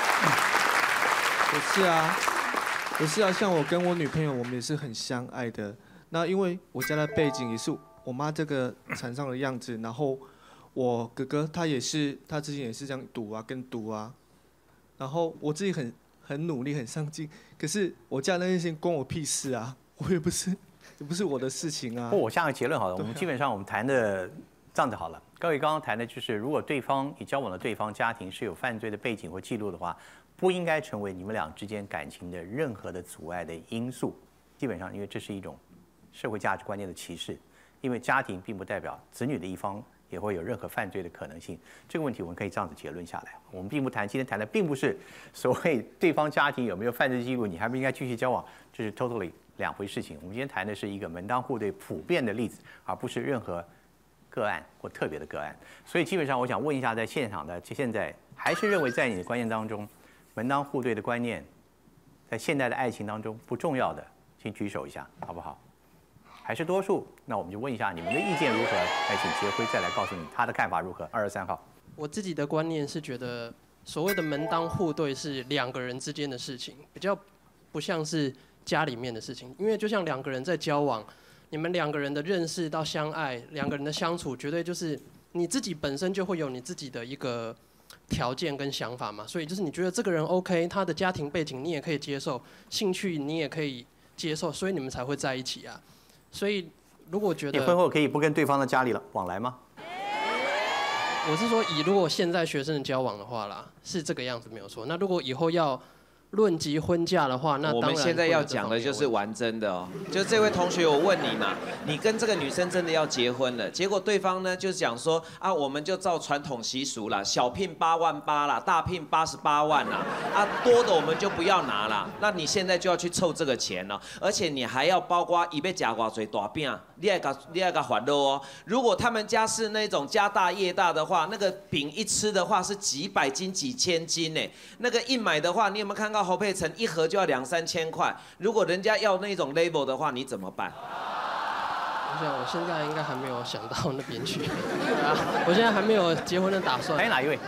不是啊，像我跟我女朋友，我们也是很相爱的。那因为我家的背景也是我妈这个惨上的样子，然后我哥哥他之前也是这样赌啊，跟赌啊，然后我自己很努力，很上进，可是我家那件事情关我屁事啊，也不是我的事情啊。 我下个结论好了，我们基本上我们谈的这样子好了。各位刚刚谈的就是，如果对方你交往的对方家庭是有犯罪的背景或记录的话，不应该成为你们俩之间感情的任何的阻碍的因素。基本上，因为这是一种社会价值观念的歧视，因为家庭并不代表子女的一方也会有任何犯罪的可能性。这个问题我们可以这样子结论下来。我们并不谈，今天谈的并不是所谓对方家庭有没有犯罪记录，你还不应该继续交往，这是 totally 两回事情。我们今天谈的是一个门当户对普遍的例子，而不是任何个案或特别的个案。所以基本上，我想问一下，在现场的现在还是认为在你的观念当中，门当户对的观念在现代的爱情当中不重要的，请举手一下，好不好？还是多数？那我们就问一下你们的意见如何？来，请杰辉再来告诉你他的看法如何。223号。 我自己的观念是觉得，所谓的门当户对是两个人之间的事情，比较不像是家里面的事情。因为就像两个人在交往，你们两个人的认识到相爱，两个人的相处，绝对就是你自己本身就会有你自己的一个条件跟想法嘛。所以就是你觉得这个人 OK， 他的家庭背景你也可以接受，兴趣你也可以接受，所以你们才会在一起啊。所以如果觉得你婚后可以不跟对方的家里往来吗？ 我是说，如果现在学生的交往的话啦，是这个样子没有错。那如果以后要论及婚嫁的话，那我们现在要讲的就是玩真的哦。就这位同学，我问你嘛，你跟这个女生真的要结婚了，结果对方呢就讲说啊，我们就照传统习俗啦，小聘8万8啦，大聘88万啦，啊多的我们就不要拿啦。那你现在就要去凑这个钱了，而且你还要包括一被夹瓜嘴大饼，你还个还肉哦。如果他们家是那种家大业大的话，那个饼一吃的话是几百斤、几千斤呢。那个一买的话，你有没有看到侯佩岑一盒就要2、3千块？如果人家要那种 label 的话，你怎么办？ 我想我现在应该还没有想到那边去，我现在还没有结婚的打算。 还有哪一位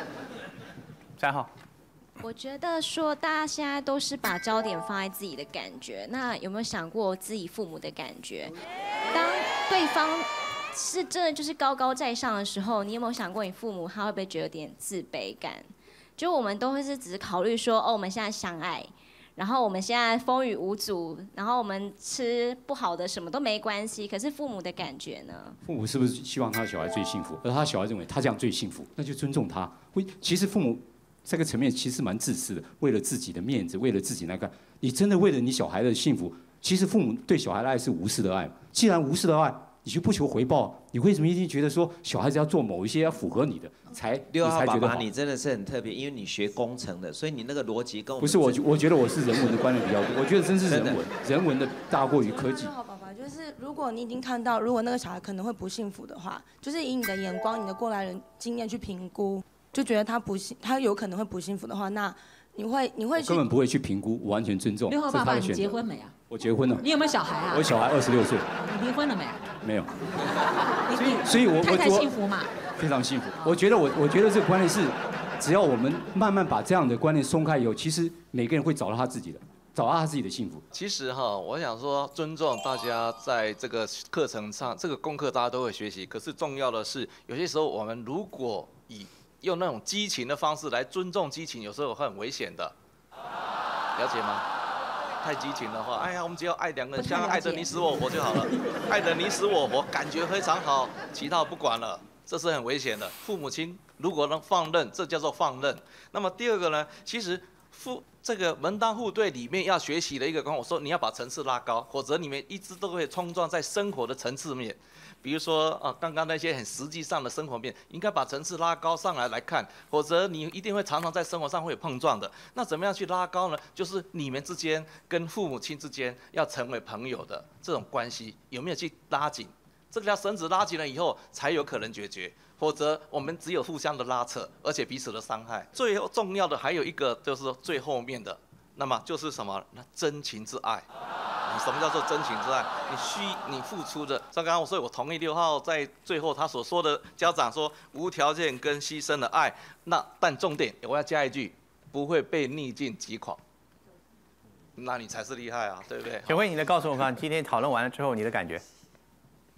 ？3号。 我觉得说大家现在都是把焦点放在自己的感觉，那有没有想过自己父母的感觉？当对方是真的就是高高在上的时候，你有没有想过你父母他会不会觉得有点自卑感？就我们都会是只是考虑说，哦，我们现在相爱，然后我们现在风雨无阻，然后我们吃不好的什么都没关系。可是父母的感觉呢？ 父母是不是希望他的小孩最幸福，而他小孩认为他这样最幸福，那就尊重他。其实父母这个层面其实蛮自私的，为了自己的面子，为了自己那个，你真的为了你小孩的幸福，其实父母对小孩的爱是无私的爱。既然无私的爱，你就不求回报，你为什么一定觉得说小孩子要做某一些要符合你的才 6号爸爸， 觉得好？ 你真的是很特别，因为你学工程的，所以你那个逻辑跟我们不是我觉得我是人文的观念比较多，我觉得真是人文的大过于科技。 好爸爸，就是如果你已经看到，如果那个小孩可能会不幸福的话，就是以你的眼光、你的过来人经验去评估，就觉得他有可能会不幸福的话，那你会去根本不会去评估，我完全尊重。 6号爸爸，你结婚没啊？ 我结婚了。 你有没有小孩啊？ 我小孩26岁。 你离婚了没？ 没有。所以我太太幸福嘛？ 非常幸福。我觉得这个观念是，只要我们慢慢把这样的观念松开以后，其实每个人会找到他自己的幸福。 其实哈，我想说，尊重大家在这个课程上，这个功课大家都会学习。可是重要的是，有些时候我们如果用那种激情的方式来尊重激情，有时候很危险的，了解吗？太激情的话，哎呀，我们只要爱两个人，相爱得你死我活就好了，爱得你死我活，感觉非常好，其他不管了，这是很危险的。父母亲如果能放任，这叫做放任。那么第二个呢，其实这个门当户对里面要学习的一个观，我说你要把层次拉高，否则你们一直都会冲撞在生活的层次面。比如说刚刚那些很实际上的生活面，应该把层次拉高上来看，否则你一定会常常在生活上会有碰撞的。那怎么样去拉高呢？就是你们之间跟父母亲之间要成为朋友的这种关系，有没有去拉紧？这条绳子拉紧了以后，才有可能解决。否则我们只有互相的拉扯，而且彼此的伤害。最后重要的还有一个就是最后面的，那么就是什么？真情之爱。什么叫做真情之爱？你付出的，像刚刚所以我同意6号在最后他所说的，家长说无条件跟牺牲的爱。但重点我要加一句，不会被逆境击垮。那你才是厉害啊，对不对？ 请问你来告诉我看，今天讨论完了之后你的感觉？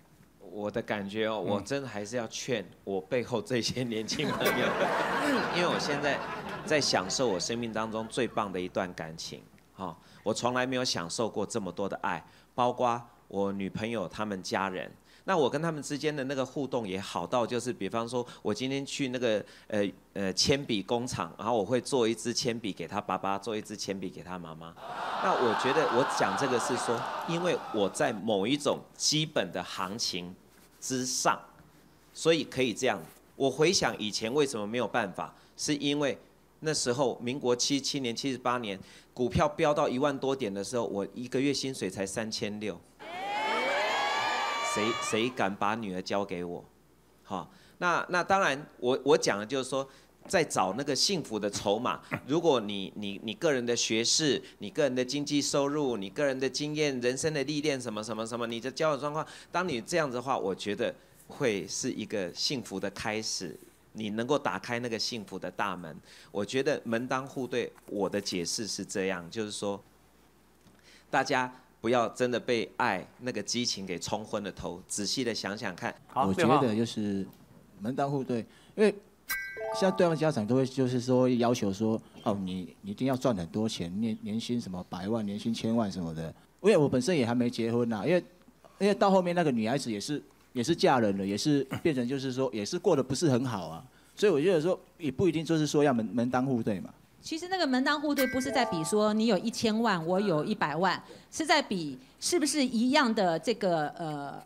我的感觉哦，我真的还是要劝我背后这些年轻朋友，因为我现在在享受我生命当中最棒的一段感情。我从来没有享受过这么多的爱，包括我女朋友他们家人。那我跟他们之间的那个互动也好到，就是比方说，我今天去那个铅笔工厂，然后我会做一支铅笔给他爸爸，做一支铅笔给他妈妈。那我觉得我讲这个是说，因为我在某一种基本的行情之上，所以可以这样。我回想以前为什么没有办法，是因为那时候民国77年、78年，股票飙到1万多点的时候，我1个月薪水才3600。谁敢把女儿交给我？好，那当然，我讲的就是说，在找那个幸福的筹码。如果你个人的学识、你个人的经济收入、你个人的经验、人生的历练什么，你的交友状况，当你这样子的话，我觉得会是一个幸福的开始。你能够打开那个幸福的大门，我觉得门当户对。我的解释是这样，就是说，大家不要真的被爱那个激情给冲昏了头，仔细的想想看。 我觉得就是门当户对，因为现在对方家长都会就是说要求说，哦，你一定要赚很多钱，年薪什么100万、年薪1000万什么的。因为我本身也还没结婚呐，因为到后面那个女孩子也是嫁人了，也是变成就是说也是过得不是很好啊，所以我觉得说也不一定就是说要门当户对嘛。 其实那个门当户对不是在比说你有1000万，我有100万，是在比是不是一样的这个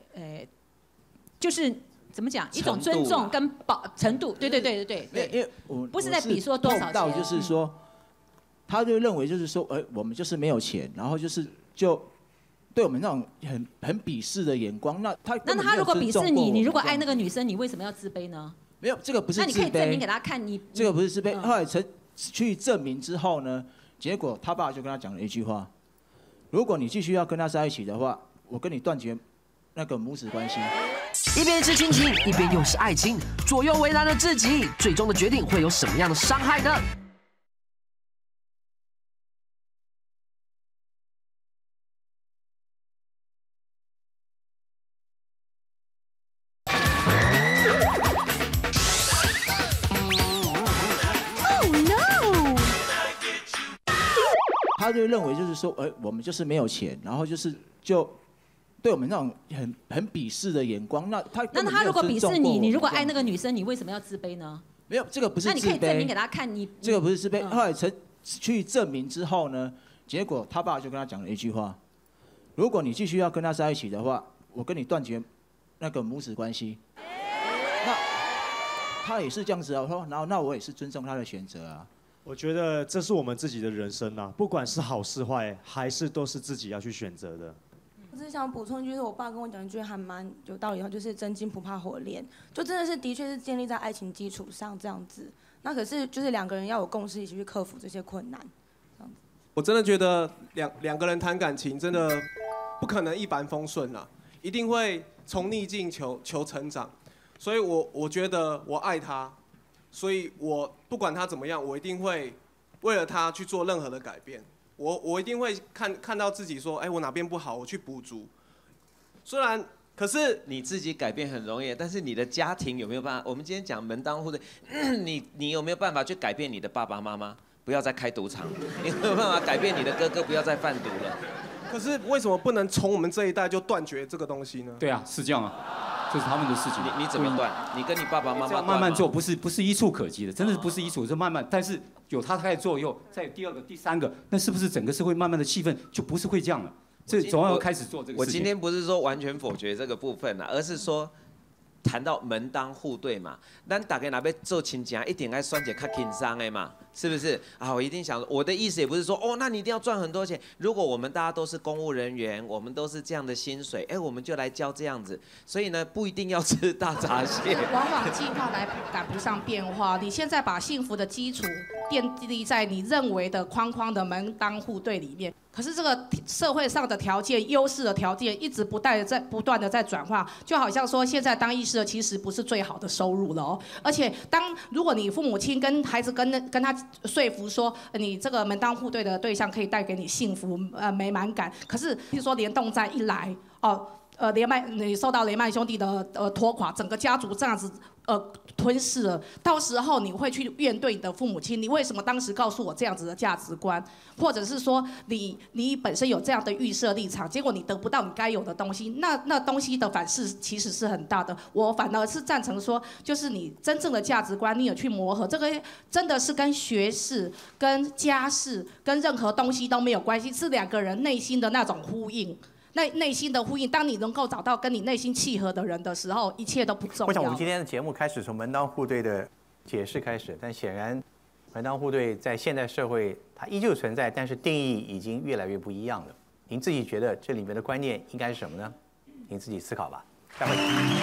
就是怎么讲，一种尊重跟程度，对。 因为我不是在比说多少钱， 到就是说，他就认为就是说，我们就是没有钱，然后就对我们那种很鄙视的眼光，那他如果鄙视你，你如果爱那个女生，你为什么要自卑呢？ 没有，这个不是自卑。 那你可以证明给他看，你这个不是自卑。后来去证明之后呢，结果他爸就跟他讲了一句话：如果你继续要跟他在一起的话，我跟你断绝那个母子关系。 一边是亲情，一边又是爱情，左右为难了自己，最终的决定会有什么样的伤害呢？ 他就认为就是说，我们就是没有钱，然后就对我们那种很鄙视的眼光，那他如果鄙视你，你如果爱那个女生，你为什么要自卑呢？ 没有，这个不是自卑。 那你可以证明给他看， 这个不是自卑。后来去证明之后呢，结果他爸就跟他讲了一句话：如果你继续要跟他在一起的话，我跟你断绝那个母子关系。那他也是这样子啊，然后那我也是尊重他的选择啊。 我觉得这是我们自己的人生啊，不管是好是坏，还是都是自己要去选择的。 我只是想补充，就是我爸跟我讲一句还蛮有道理的，就是真金不怕火炼，就真的是的确是建立在爱情基础上这样子。那可是就是2个人要有共识，一起去克服这些困难。 我真的觉得两个人谈感情真的不可能一帆风顺啦，一定会从逆境求成长。所以我觉得我爱他。所以我不管他怎么样，我一定会为了他去做任何的改变。我一定会看到自己说，我哪边不好，我去补足。虽然，可是你自己改变很容易，但是你的家庭有没有办法？我们今天讲门当户对，你有没有办法去改变你的爸爸妈妈不要再开赌场？你有没有办法改变你的哥哥不要再贩毒了？ 可是为什么不能从我们这一代就断绝这个东西呢？ 对啊，是这样啊。这是他们的事情。 你怎么断？你跟你爸爸妈妈慢慢做，不是一触可及的，真的不是一触，是慢慢。但是有他开始做以后，再有第2个、第3个，那是不是整个社会慢慢的气氛就不是会这样了？这总要开始做这个事情。 我今天不是说完全否决这个部分而是说谈到门当户对嘛，咱大家若要做亲情，一定要选一个较轻松的嘛，是不是？我一定想，我的意思也不是说那你一定要赚很多钱。如果我们大家都是公务人员，我们都是这样的薪水，我们就来教这样子。所以呢，不一定要吃大闸蟹。 往往计划来赶不上变化。你现在把幸福的基础奠立在你认为的框框的门当户对里面。可是这个社会上的条件、优势的条件一直不断的在转化，就好像说现在当医师的其实不是最好的收入了哦。而且如果你父母亲跟孩子跟他说服说你这个门当户对的对象可以带给你幸福美满感，可是譬如说联动债一来你受到雷曼兄弟的拖垮，整个家族这样子吞噬了，到时候你会去怨对你的父母亲，你为什么当时告诉我这样子的价值观，或者是说你本身有这样的预设立场，结果你得不到你该有的东西，那东西的反噬其实是很大的。我反而是赞成说，就是你真正的价值观，你有去磨合，这个真的是跟学识、跟家世、跟任何东西都没有关系，是两个人内心的那种呼应。内心的呼应，当你能够找到跟你内心契合的人的时候，一切都不重要。 我想我们今天的节目开始从门当户对的解释开始，但显然门当户对在现代社会它依旧存在，但是定义已经越来越不一样了。您自己觉得这里面的观念应该是什么呢？您自己思考吧。待会。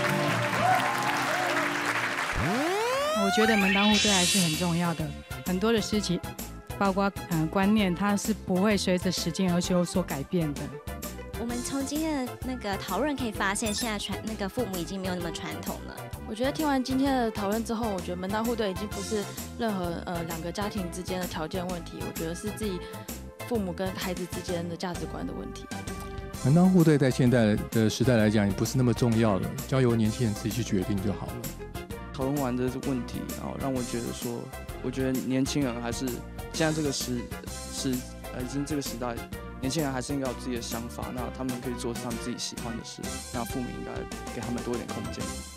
我觉得门当户对还是很重要的，很多的事情，包括观念，它是不会随着时间而有所改变的。 我们从今天的那个讨论可以发现，现在那个父母已经没有那么传统了。 我觉得听完今天的讨论之后，我觉得门当户对已经不是任何两个家庭之间的条件问题，我觉得是自己父母跟孩子之间的价值观的问题。 门当户对在现在的时代来讲，也不是那么重要了，交由年轻人自己去决定就好了。 讨论完这个问题，然后让我觉得说，我觉得年轻人还是现在这个已经这个时代。年轻人还是应该有自己的想法，那他们可以做他们自己喜欢的事，那父母应该给他们多一点空间。